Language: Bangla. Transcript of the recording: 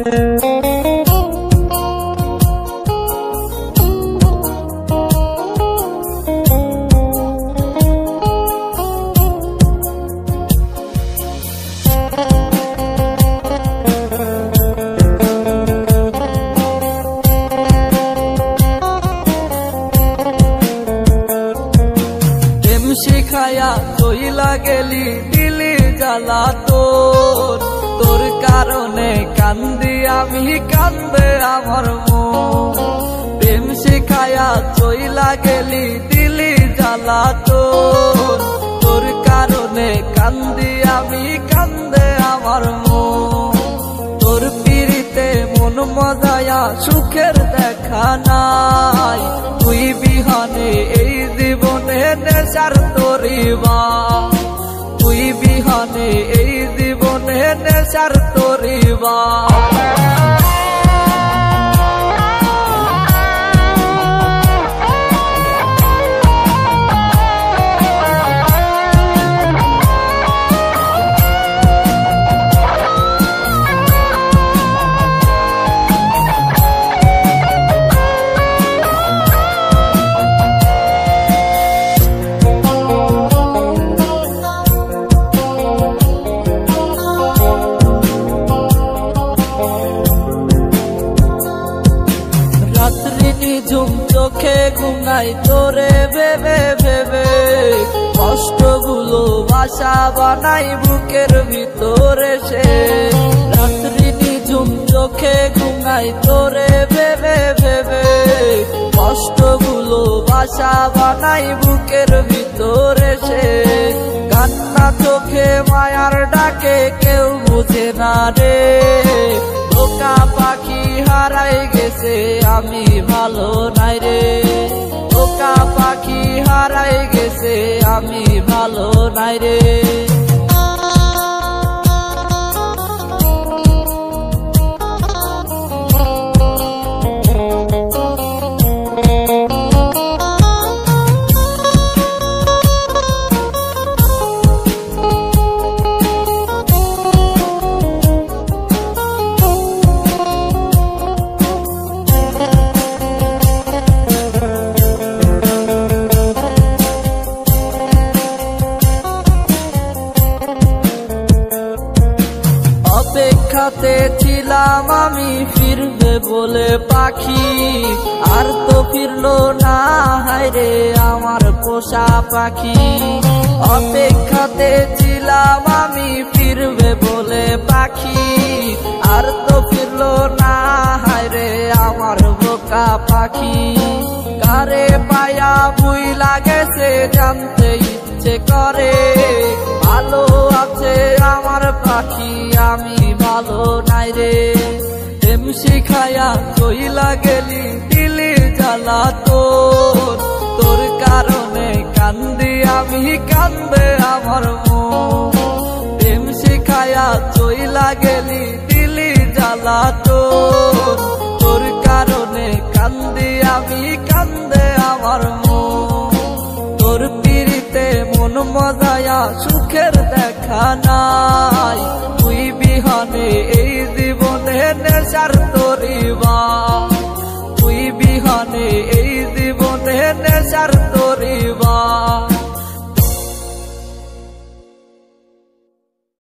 শিখায়া কইলা গেলি দিলি জ্বালা তোর কারণে কান্দি আমি কান্দে আমার মন। প্রেম শিখায়া কইলা গেলি দিলি জ্বালা তোর কারণে কান্দি আমি কান্দে আমার মন। তোর পিড়িতে মন মজায়া সুখের দেখা নাই, তুই বিহনে এই জীবনে নেশার তরিবা, তুই বিহনে এই জীবনে নেশার তরিবা। ঝুম চোখে ঘুমাই তোরে ভেবে ভেবে, কষ্টগুলো বাসা বানাই বুকের ভিতরে সে। রাত্রি ঝুম চোখে ঘুমাই তোরে ভেবে ভেবে, কষ্টগুলো বাসা বানাই বুকের ভিতরে সে। কান্না চোখে মায়ার ডাকে কেউ বুঝে না রে, বোকা পাখি হারাই গেছে আমি ভালো নাই রে, বোকা পাখি হারাই গেছে আমি ভালো নাই রে। অপেক্ষাতে ছিলাম আমি ফিরবে বলে পাখি, আর তো ফিরলো না হায়রে আমার পোষা পাখি। অপেক্ষাতে ছিলাম আমি ফিরবে বলে পাখি, আর তো ফিরলো না হায়রে আমার বোকা পাখি। কারে পায়া ভুইলা গেছে জানতে ইচ্ছে করে, ভালো আছে আমার পাখি আমি ভালো নাই রে। প্রেম শিখায়া কইলা গেলি দিলি জ্বালা তোর কারণে কান্দি আমি কান্দে আমার মন। প্রেম শিখায়া কইলা গেলি দিলি জ্বালা তোর কারণে কান্দি আমি কান্দে আমার মন। তোর পিড়িতে মন মজায়া সুখের দেখা নাই, তুই বিহনে এই জীবনে নেশার তরিবা, তুই বিহনে এই জীবনে নেশার তরিবা।